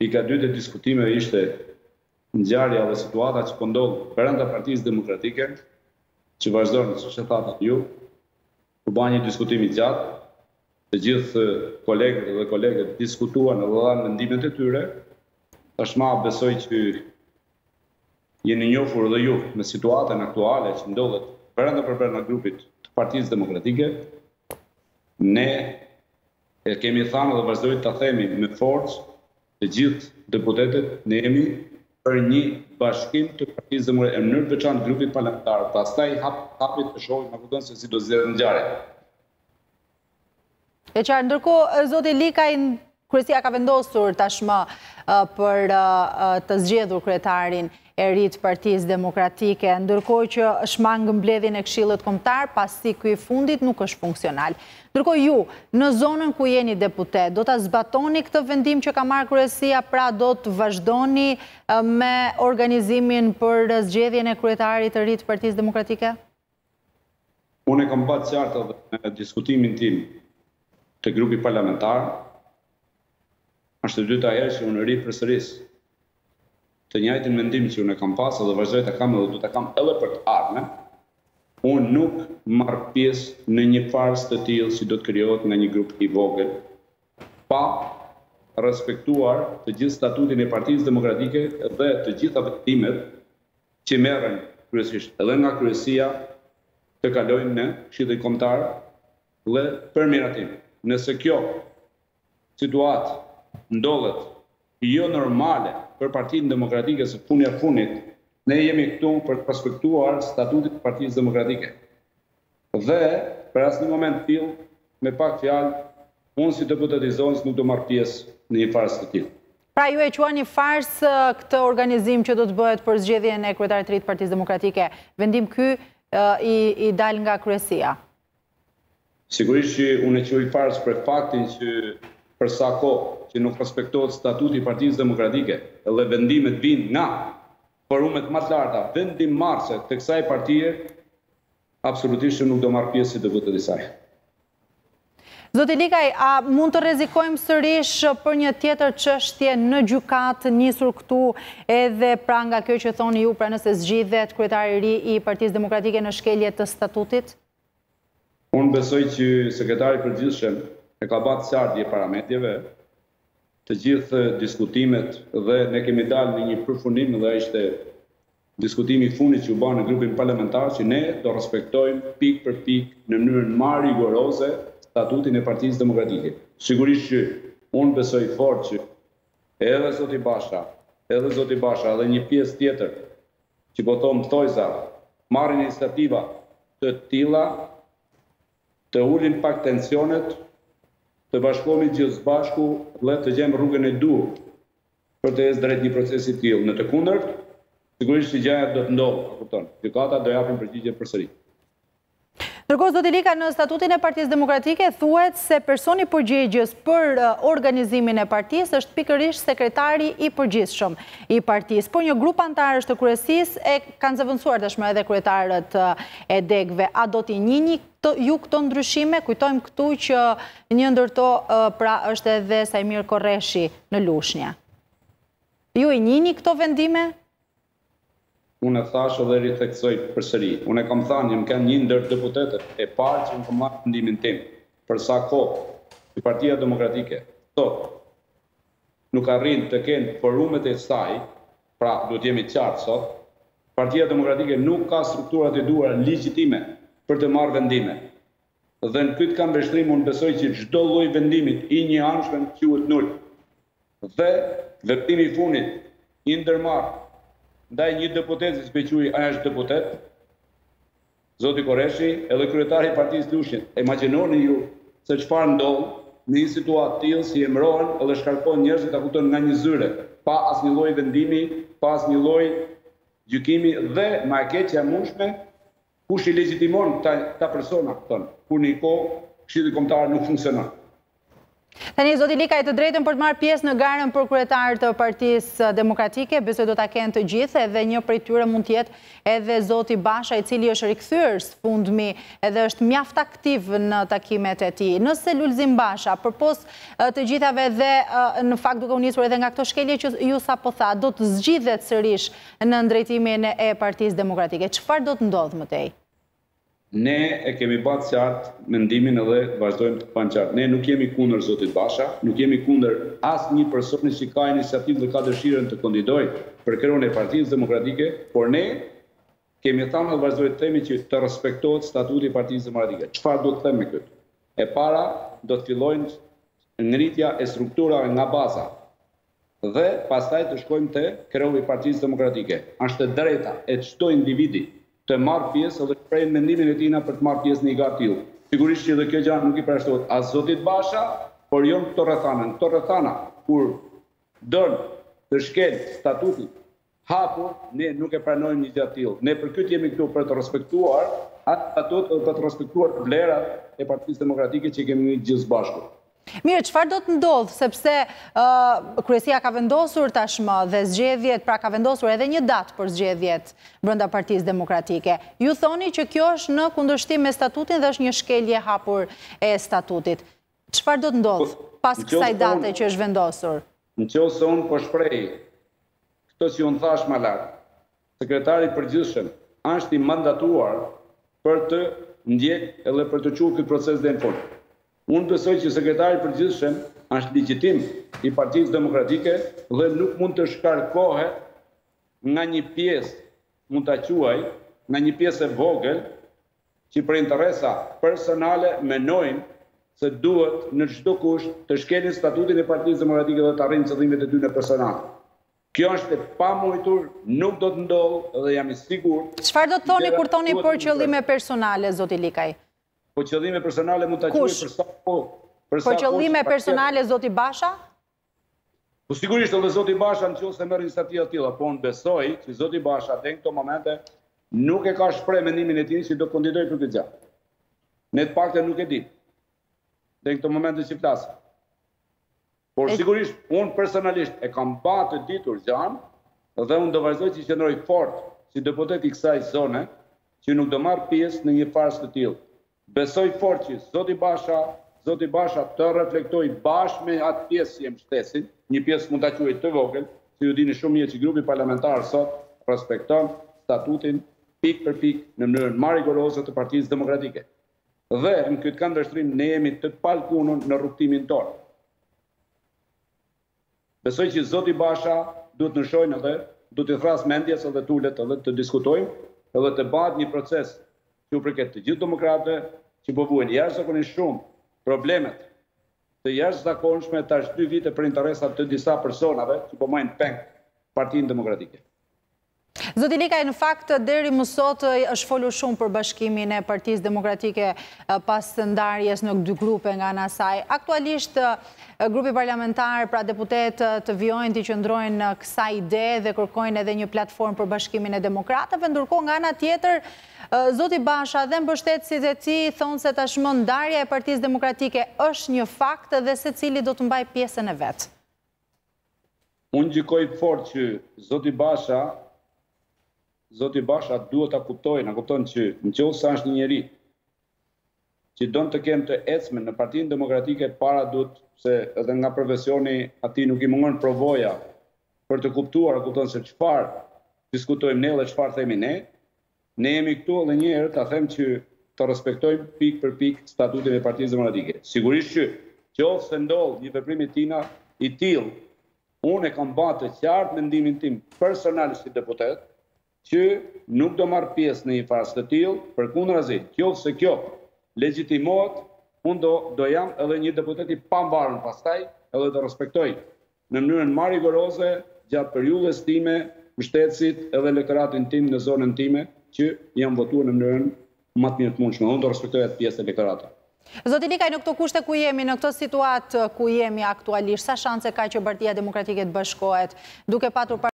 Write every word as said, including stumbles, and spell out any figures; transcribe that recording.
pika dytë e diskutimeve ishte ngjarja dhe situata që po ndodh brenda Partisë Demokratike, që vazhdon, siç e thatë ju, u bë një diskutim i gjatë, të gjithë kolegët dhe kolegët diskutuan dhe dhanë mendimet e tyre. Tashma besoj që jeni njohur dhe ju me situatën aktuale që ndodhet brenda për brenda grupit të Partisë Demokratike. Ne e kemi thënë dhe vazhdojmë ta themi me forcë të gjithë deputetët, ne jemi për një bashkim të Partisë Demokratike, në mënyrë të veçantë grupit parlamentar. Pastaj hap hapit të shohim më kupton se si do zgjedhën ngjarjet. E qartë, ndërkohë zoti Likaj, kryesia ka vendosur tashmë për të zgjedhur kryetarin e ri të Partisë Demokratike, ndërkohë që shmang mbledhjen e Këshillit Kombëtar, pasi ky i fundit nuk është funksional. Ndërkohë ju, në zonën ku jeni deputet, do ta zbatoni këtë vendim që ka marrë kryesia, pra do të vazhdoni me organizimin për zgjedhjen e kryetarit të ri të Partisë Demokratike? Unë e kam bërë qartë edhe në diskutimin tim të grupi parlamentar, është e dyta herë që unë ri përsëris të njëjtin mendim që unë e kam pasur dhe vazhdoj të kam edhe do të kam edhe për të ardhmen. Unë nuk marr pjesë në një farsë të tillë që do të krijohet nga një grup i vogël, pa respektuar të gjithë statutin e Partisë Demokratike dhe të gjitha vendimet që merren kryesisht edhe nga kryesia të kalojnë në Këshillin Kombëtar dhe për miratim. Nëse kjo situatë ndodhet jo normale për Partinë Demokratike së funi e funit, ne jemi këtu për të respektuar statutin e Partisë Demokratike. Dhe për asnjë moment tillë, me pak fjalë, unë si deputetizonës nuk do marr pjesë në një farsë të tillë. Pra ju e quani farsë këtë organizim që do të bëhet për zgjedhjen e kryetarit të ri të Partisë Demokratike. Vendim ky i, i dal nga kryesia. Sigurisht që unë e quaj farsë për faktin që për sa kohë që nuk respektohet statuti i Partisë Demokratike dhe vendimet vinë nga forumet më të larta vendimmarrëse të kësaj partie, absolutisht nuk do marr pjesë si deputet i saj. Zoti Likaj, a mund të rrezikojmë sërish për një tjetër çështje në gjykatë nisur këtu edhe pra nga kjo që thoni ju, pra nëse zgjidhet kryetari i ri i Partisë Demokratike në shkelje të statutit? Unë besoj që sekretari i përgjithshëm e ka bërë qartje para mediave të gjithë diskutimet dhe ne kemi dalë në një përfundim dhe ishte diskutimi i fundit që u bë në grupin parlamentar që ne do respektojmë pik për pik në mënyrën më rigoroze statutin e Partisë Demokratike. Sigurisht që unë besoj fort që edhe zoti Basha, edhe zoti Basha dhe një pjesë tjetër që po thon thojza marrin iniciativa të tilla të ulin pak tensionet, të bashkohemi gjithë së bashku dhe të gjejmë rrugën e duhur për të ecë drejt një procesi të tillë. Në të kundërt, sigurisht që gjëja do të ndodhë, e kupton. Gjykata do japin përgjigje përsëri. Ndërkohë, zoti Lika, në statutin e Partisë Demokratike thuhet se personi përgjegjës për organizimin e partisë është pikërisht sekretari i përgjithshëm i partisë. Por një grup antarësh të kryesisë e kanë zëvendësuar tashmë edhe kryetarët e degëve. A do t'i njihni ju këto ndryshime? Kujtojmë këtu që një ndër to pra është edhe Sajmir Korreshi në Lushnjë. Ju i njihni këto vendime? Unë e thash dhe ritheksoj përsëri. Unë e kam thënë, jam kanë një ndër deputetët e parë që më kam marrë vendimin tim. Për sa kohë që Partia Demokratike sot nuk arrin të kenë forumet e saj, pra duhet jemi qartë sot, Partia Demokratike nuk ka strukturat e duhura legjitime për të marrë vendime. Dhe në këtë kam vështrim, unë besoj që çdo lloj vendimit i një anshëm quhet nul. Dhe veprimi i fundit i ndërmarrë ndaj një deputeti që quaj ai është deputet, zoti Korreshi, edhe kryetari i Partisë Lushnjë. Imagjinoni ju se çfarë ndodh në një situatë tillë si emërohen edhe shkarkojnë njerëzit, ta kupton, nga një zyre, pa asnjë lloj vendimi, pa asnjë lloj gjykimi dhe më e keqja mundshme, kush i legjitimon këta këta persona, kupton, kur në një kohë Këshilli Kombëtar nuk funksionon. Tani, zoti Lika, e të drejtën për të marrë pjesë në garën për kryetar të Partisë Demokratike, besoj do ta kenë të gjithë, edhe një prej tyre mund të jetë edhe zoti Basha, i cili është rikthyer sfundmi edhe është mjaft aktiv në takimet e tij. Nëse Lulzim Basha, përpos të gjithave dhe në fakt duke u nisur edhe nga këto shkelje që ju sapo tha, do të zgjidhet sërish në drejtimin e Partisë Demokratike, çfarë do të ndodhë më tej? Ne e kemi bërë qartë mendimin edhe vazhdojmë të bëjmë qartë. Ne nuk jemi kundër zotit Basha, nuk jemi kundër asnjë personi që ka iniciativë dhe ka dëshirën të kandidojë për kreun e Partisë Demokratike, por ne kemi thënë dhe vazhdojmë të themi që të respektohet statuti i Partisë Demokratike. Çfarë do të them me këtë? E para, do të fillojnë ngritja e strukturave nga baza dhe pastaj të shkojmë te kreu i Partisë Demokratike. Është e drejta e çdo individi të marrë pjesë dhe shpreh mendimin e tij për të marrë pjesë në një garë tillë. Sigurisht që edhe kjo gjë nuk i përshtohet as zotit Basha, por jo në këto rrethana. Në këto rrethana, kur don të shkel statutin hapur, ne nuk e pranojmë një gjë të tillë. Ne për këtë jemi këtu për të respektuar atë statut dhe për të respektuar vlerat e Partisë Demokratike që kemi gjithë së bashku. Mirë, çfarë do të ndodhë, sepse uh, kryesia ka vendosur tashmë dhe zgjedhjet, pra ka vendosur edhe një datë për zgjedhjet brenda Partisë Demokratike. Ju thoni që kjo është në kundërshtim me statutin dhe është një shkelje hapur e statutit. Çfarë do të ndodhë pas kësaj date që është vendosur? Nëse unë po shpreh këto që unë thash më lart, sekretari i përgjithshëm është i mandatuar për të ndjek edhe për të çuar këtë proces deri në fund. Unë besoj që sekretari i përgjithshëm është legjitim i Partisë Demokratike dhe nuk mund të shkarkohet nga një pjesë, mund ta quaj, nga një pjesë e vogël që për interesa personale menojnë se duhet në çdo kusht të shkelin statutin e Partisë Demokratike dhe të arrijnë qëllimet e tyre personale. Kjo është e pamujtur, nuk do të ndodhë dhe jam i sigurt. Çfarë do të thoni kur thoni për qëllime personale, zoti Likaj? Po qëllime personale mund ta quaj për sa po. Po qëllime personale zoti Basha? Po sigurisht edhe zoti Basha nëse merr iniciativa të tilla, po unë besoj që zoti Basha në këto momente nuk e ka shpreh mendimin e tij se do të kandidojë për këtë gjë. Ne të paktën nuk e di. Në këto momente që flas. Por sigurisht unë personalisht e kam pa të ditur gjën dhe unë do vazhdoj të qëndroj fort si deputet i kësaj zone që nuk do marr pjesë në një farsë të tillë. Besoj fort që zoti Basha, zoti Basha të reflektoj bashkë me atë pjesë që e mbështesin, një pjesë mund ta quaj të vogël, që ju dini shumë mirë që grupi parlamentar sot respekton statutin pik për pik në mënyrën më rigoroze të Partisë Demokratike. Dhe në këtë këndvështrim ne jemi të palpunur në rrugtimin tonë. Besoj që zoti Basha duhet në shojnë edhe, duhet të thras mendjes edhe të ulet edhe të diskutojmë edhe të bëhet një proces që u përket të gjithë demokratëve që po vuajnë jashtëzakonisht shumë problemet të jashtëzakonshme tash dy vite për interesat të disa personave që po marrin peng Partinë Demokratike. Zoti Likaj, në fakt deri më sot është folur shumë për bashkimin e Partisë Demokratike pas ndarjes në dy grupe nga ana e saj. Aktualisht grupi parlamentar, pra deputetët të vijojnë të qëndrojnë në kësaj ide dhe kërkojnë edhe një platformë për bashkimin e demokratëve, ndërkohë nga ana tjetër zoti Basha dhe mbështetësit e tij thonë se tashmë ndarja e Partisë Demokratike është një fakt dhe secili do të mbajë pjesën e vet. Unë gjykoj fort që zoti Basha Zoti Basha duhet ta kuptojë, na kupton që nëse është një njeri që don të kenë të ecme në Partinë Demokratike, para duhet se edhe nga profesioni atij nuk i mungon provoja për të kuptuar, kupton se çfarë diskutojmë ne dhe çfarë themi ne. Ne jemi këtu edhe një herë ta them që të respektojmë pik për pik statutin e Partisë Demokratike. Sigurisht që nëse ndodh një veprim i tina i tillë, unë e kam bërë të qartë mendimin tim personal si deputet, që nuk do marr pjesë në një farsë të tillë, përkundrazi, nëse kjo legjitimohet, unë do, do jam edhe një deputet i pambarën pastaj, edhe do respektoj në mënyrën më rigoroze gjatë periudhës time, mbështetësit edhe elektoratin tim në zonën time, që jam votuar në mënyrën më të mirë të mundshme. Unë do respektoj atë pjesë të elektoratit. Zoti Likaj, në këto kushte ku jemi, në këto situatë ku jemi aktualisht, sa shanse ka që Partia Demokratike të bashkohet, duke patur